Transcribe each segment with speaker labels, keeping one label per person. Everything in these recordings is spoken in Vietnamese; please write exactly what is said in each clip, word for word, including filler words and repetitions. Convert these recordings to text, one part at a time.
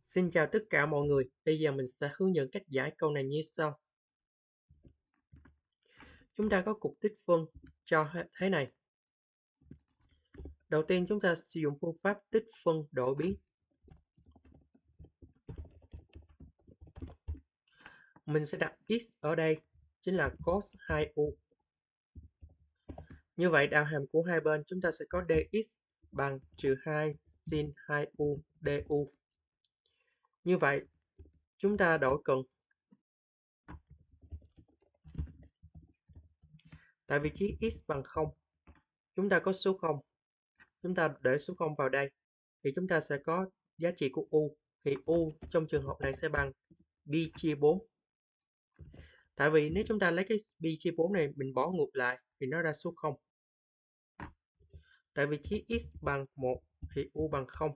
Speaker 1: Xin chào tất cả mọi người, bây giờ mình sẽ hướng dẫn cách giải câu này như sau. Chúng ta có cục tích phân cho thế này. Đầu tiên chúng ta sử dụng phương pháp tích phân đổi biến. Mình sẽ đặt x ở đây, chính là cos hai u. Như vậy đạo hàm của hai bên chúng ta sẽ có dx bằng trừ hai sin hai u du. Như vậy chúng ta đổi cận. Tại vị trí x bằng không, chúng ta có số không. Chúng ta để số không vào đây thì chúng ta sẽ có giá trị của u. Thì u trong trường hợp này sẽ bằng pi chia bốn. Tại vì nếu chúng ta lấy cái pi chia bốn này mình bỏ ngược lại thì nó ra số không. Tại vị trí x bằng một thì u bằng không.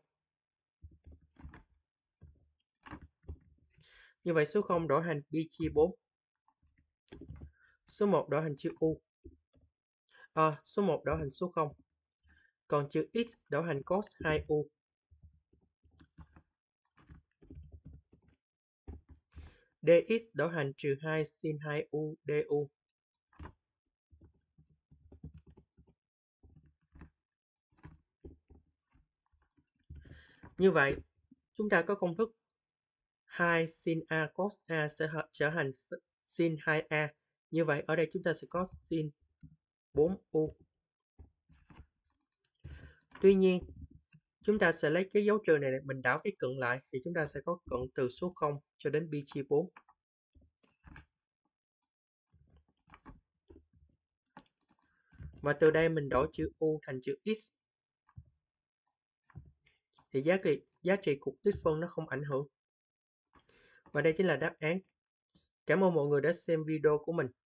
Speaker 1: Như vậy số không đổi thành pi chia bốn. Số một đổi thành chữ u. À, số một đổi thành số không. Còn chữ x đổi thành cos hai u. Dx đổi thành trừ hai sin hai u du. Như vậy, chúng ta có công thức hai sin a cos a sẽ trở thành sin hai a. Như vậy, ở đây chúng ta sẽ có sin bốn u. Tuy nhiên, chúng ta sẽ lấy cái dấu trừ này, mình đảo cái cận lại thì chúng ta sẽ có cận từ số không cho đến pi chia bốn. Và từ đây mình đổi chữ u thành chữ x. Thì giá trị, giá trị cục tích phân nó không ảnh hưởng. Và đây chính là đáp án. Cảm ơn mọi người đã xem video của mình.